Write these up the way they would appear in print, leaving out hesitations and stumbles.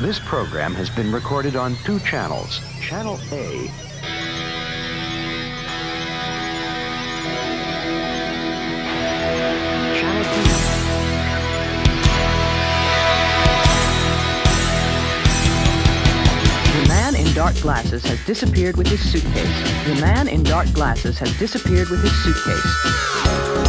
This program has been recorded on 2 channels. Channel A. Channel B. The man in dark glasses has disappeared with his suitcase. The man in dark glasses has disappeared with his suitcase.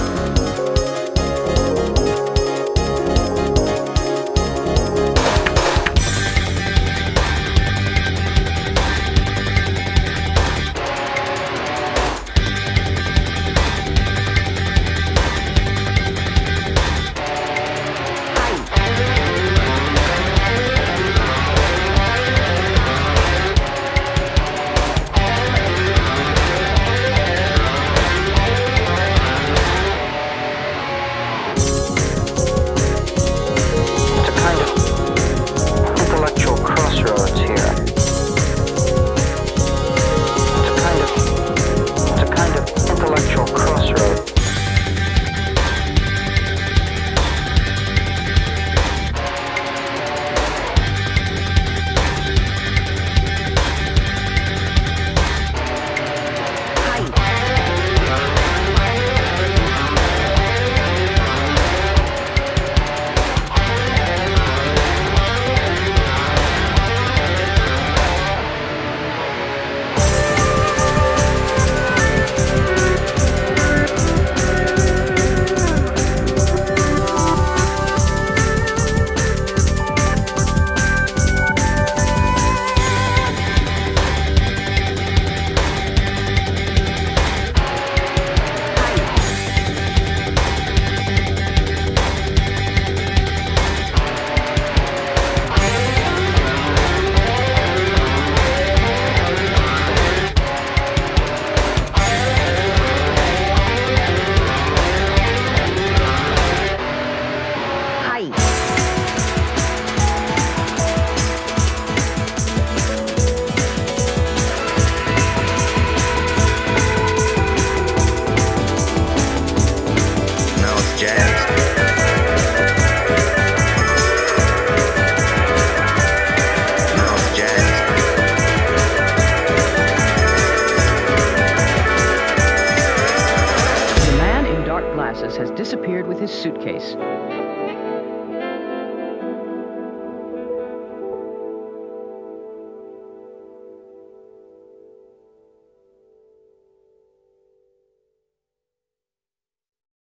Has disappeared with his suitcase.